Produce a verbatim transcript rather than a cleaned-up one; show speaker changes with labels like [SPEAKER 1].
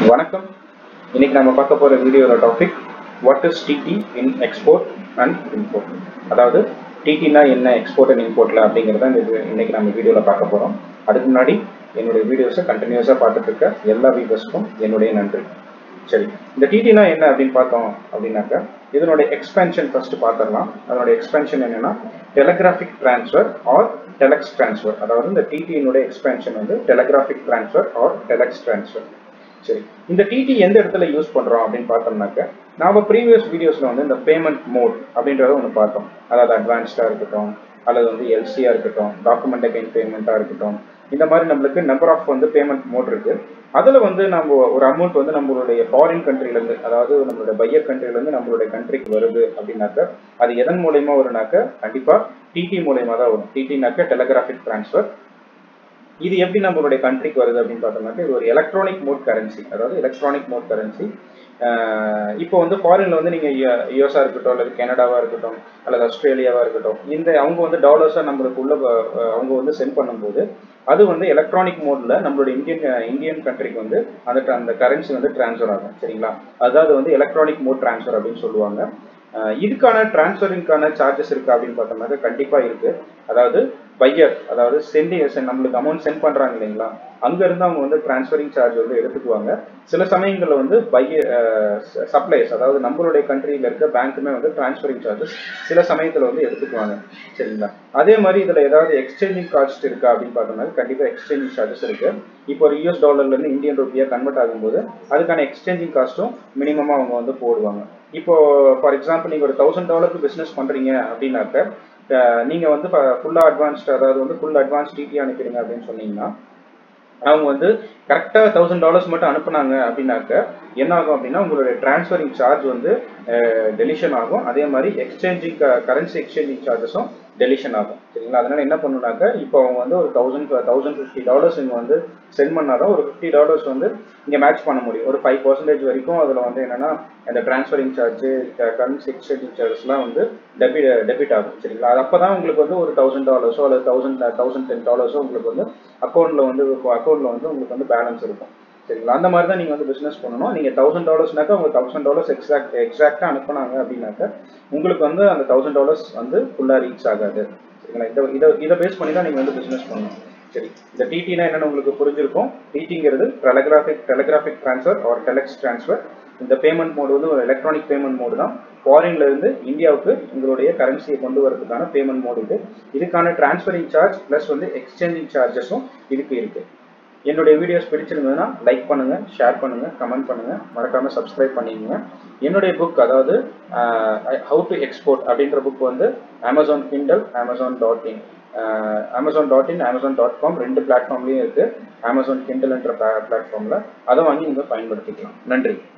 [SPEAKER 1] வணக்கம். இன்னைக்கு நம்ம பார்க்க போற வீடியோட topic what is DD in export and import. அதாவது டிடினா என்ன, எக்ஸ்போர்ட் அண்ட் இம்போர்ட்ல அப்படிங்கிறத இந்த இன்னைக்கு நம்ம வீடியோவில் பார்க்க போறோம். அதுக்கு முன்னாடி என்னுடைய வீடியோஸை கண்டினியூஸாக பார்த்துட்டு இருக்க எல்லா வீடியோஸ்க்கும் என்னுடைய நன்றி. சரி, இந்த டிடினா என்ன அப்படின்னு பார்த்தோம் அப்படின்னாக்கா இதனுடைய எக்ஸ்பென்ஷன் ஃபர்ஸ்ட் பார்த்துடலாம். அதனுடைய எக்ஸ்பென்ஷன் என்னன்னா telegraphic transfer or telex transfer. அதாவது இந்த டிடியினுடைய எக்ஸ்பென்ஷன் வந்து telegraphic transfer or telex transfer. சரி, இந்த டிடி எந்த இடத்துல யூஸ் பண்றோம் அப்படின்னு பார்த்தோம்னாக்க நாம ப்ரீவியஸ் வீடியோஸ்ல வந்து இந்த பேமெண்ட் மோட் அப்படின்றத ஒன்று பார்த்தோம். அதாவது அட்வான்ஸ்டா இருக்கட்டும், அல்லது வந்து எல்சியா இருக்கட்டும், டாக்குமெண்ட் அகைன் பேமெண்ட்டா இருக்கட்டும், இந்த மாதிரி நம்மளுக்கு நம்பர் ஆஃப் வந்து பேமெண்ட் மோட் இருக்கு. அதுல வந்து நம்ம ஒரு அமௌண்ட் வந்து நம்மளுடைய ஃபாரின் கண்ட்ரில இருந்து, அதாவது நம்மளுடைய பையர் கண்ட்ரில இருந்து நம்மளுடைய கண்ட்ரிக்கு வருது அப்படின்னாக்க அது எதன் மூலயமா வரும்னாக்க கண்டிப்பா டிடி மூலயமா தான் வரும். டிடினாக்க டெலிகிராஃபிக் டிரான்ஸ்ஃபர். இது எப்படி நம்மளுடைய கண்ட்ரிக்கு வருது அப்படின்னு பார்த்தோம்னாக்க இது ஒரு எலக்ட்ரானிக் மோட் கரன்சி. அதாவது எலக்ட்ரானிக் மோட் கரன்சி இப்போ வந்து ஃபாரின்ல வந்து நீங்க யூஎஸ்ஆ இருக்கட்டும், அல்லது கனடாவா இருக்கட்டும், அல்லது ஆஸ்திரேலியாவா இருக்கட்டும், இந்த அவங்க வந்து டாலர்ஸா நம்மளுக்கு உள்ள அவங்க வந்து சென்ட் பண்ணும்போது அது வந்து எலக்ட்ரானிக் மோட்ல நம்மளுடைய இந்தியன் இந்தியன் கண்ட்ரிக்கு வந்து அந்த அந்த கரன்சி வந்து டிரான்ஸ்ஃபர் ஆகும். சரிங்களா? அதாவது வந்து எலக்ட்ரானிக் மோட் டிரான்ஸ்ஃபர் அப்படின்னு சொல்லுவாங்க. இதுக்கான டிரான்ஸ்ஃபரிங்கான சார்ஜஸ் இருக்கு அப்படின்னு பார்த்தோம்னாக்க கண்டிப்பா இருக்கு. அதாவது பையர், அதாவது சென்டி நம்மளுக்கு அமௌண்ட் சென்ட் பண்றாங்க இல்லைங்களா, அங்க இருந்து அவங்க வந்து டிரான்ஸ்ஃபரிங் சார்ஜ் வந்து எடுத்துக்குவாங்க. சில சமயங்கள்ல வந்து பையர் சப்ளைஸ், அதாவது நம்மளுடைய கண்ட்ரியில இருக்க பேங்க்குமே வந்து டிரான்ஸ்ஃபரிங் சார்ஜஸ் சில சமயத்துல வந்து எடுத்துக்குவாங்க. சரிங்களா? அதே மாதிரி இதுல ஏதாவது எக்ஸ்சேஞ்சிங் காஸ்ட் இருக்கா அப்படின்னு பார்த்தோம்னா கண்டிப்பா எக்ஸ்சேஞ்சிங் சார்ஜஸ் இருக்கு. இப்போ ஒரு யூஎஸ் டாலர்ல இருந்து இந்தியன் ரூபியா கன்வெர்ட் ஆகும்போது அதுக்கான எக்ஸ்சேஞ்சிங் காஸ்ட்டும் மினிமமா அவங்க வந்து போடுவாங்க. இப்போ ஃபார் எக்ஸாம்பிள் நீங்க ஒரு தௌசண்ட் டாலருக்கு பிசினஸ் பண்றீங்க அப்படின்னாக்க நீங்க வந்து ஃபுல்லா அட்வான்ஸ்ட், அதாவது வந்து ஃபுல் அட்வான்ஸ் டிடி அனுப்பிடுங்க அப்படின்னு சொன்னீங்கன்னா அவங்க வந்து கரெக்டா தௌசண்ட் டாலர்ஸ் மட்டும் அனுப்புனாங்க அப்படின்னாக்க என்ன ஆகும் அப்படின்னா உங்களுடைய டிரான்ஸ்ஃபரிங் சார்ஜ் வந்து டெலிஷன் ஆகும். அதே மாதிரி எக்ஸ்சேஞ்சிங் கரன்சி எக்ஸ்சேஞ்சிங் சார்ஜஸும் டெலிஷன் ஆகும். சரிங்களா? அதனால என்ன பண்ணுனாக்க இப்போ அவங்க வந்து ஒரு தௌசண்ட் தௌசண்ட் ஃபிஃப்டி டாலர்ஸ் இங்க வந்து சென்ட் பண்ணாதான் ஒரு ஃபிஃப்டி டாலர்ஸ் வந்து இங்க மேட்ச் பண்ண முடியும். ஒரு ஃபைவ் பர்சன்டேஜ் வரைக்கும் அதுல வந்து என்னன்னா இந்த டிரான்ஸ்ஃபரிங் சார்ஜ், கரன்சி எக்ஸ்சேஞ்சிங் சார்ஜஸ்லாம் வந்து டெபிட் டெபிட் ஆகும். சரிங்களா? அது அப்பதான் உங்களுக்கு வந்து ஒரு தௌசண்ட் டாலர்ஸோ அல்லது தௌசண்ட் தௌசண்ட் டென் டாலர்ஸோ உங்களுக்கு வந்து அக்கௌண்ட்ல வந்து அக்கௌண்ட்ல வந்து உங்களுக்கு வந்து பேலன்ஸ் இருக்கும். சரிங்களா? அந்த மாதிரி தான் நீங்க வந்து பிசினஸ் பண்ணணும். நீங்க தௌசண்ட் டாலர்ஸ்னாக்கா உங்க தௌசண்ட் டாலர்ஸ் எக்ஸாக்ட் எக்ஸாக்டா அனுப்புனாங்க அப்படின்னாக்க உங்களுக்கு வந்து அந்த தௌசண்ட் டாலர்ஸ் வந்து ஃபுல்லா ரீச் ஆகாது. சரிங்களா? இதை இதை இதை பேஸ் பண்ணி தான் நீங்க வந்து பிசினஸ் பண்ணணும். சரி, இந்த டிடினா என்னன்னு உங்களுக்கு புரிஞ்சிருக்கும். டிடிங்கிறது telegraphic telegraphic transfer or telex transfer. இந்த பேமெண்ட் மோடு வந்து ஒரு எலக்ட்ரானிக் பேமெண்ட் மோடு தான். ஃபாரின்ல இருந்து இந்தியாவுக்கு உங்களுடைய கரன்சியை கொண்டு வரதுக்கான பேமெண்ட் மோடு இது. இதுக்கான டிரான்ஸ்ஃபரிங் சார்ஜ் பிளஸ் வந்து எக்ஸ்சேஞ்சிங் சார்ஜஸும் இதுக்கு இருக்கு. என்னுடைய வீடியோஸ் பிடிச்சிருந்ததுன்னா லைக் பண்ணுங்க, ஷேர் பண்ணுங்க, கமெண்ட் பண்ணுங்க, மறக்காம சப்ஸ்கிரைப் பண்ணிக்கோங்க. என்னுடைய புக், அதாவது ஹவு டு எக்ஸ்போர்ட் அப்படின்ற புக் வந்து Amazon Kindle, Amazon dot in Amazon dot in Amazon dot com ரெண்டு பிளாட்ஃபார்ம்லயும் இருக்கு. அமேசான் கிண்டல் என்ற பிளாட்ஃபார்ம்ல அதை வாங்கி நீங்க பயன்படுத்திக்கலாம். நன்றி.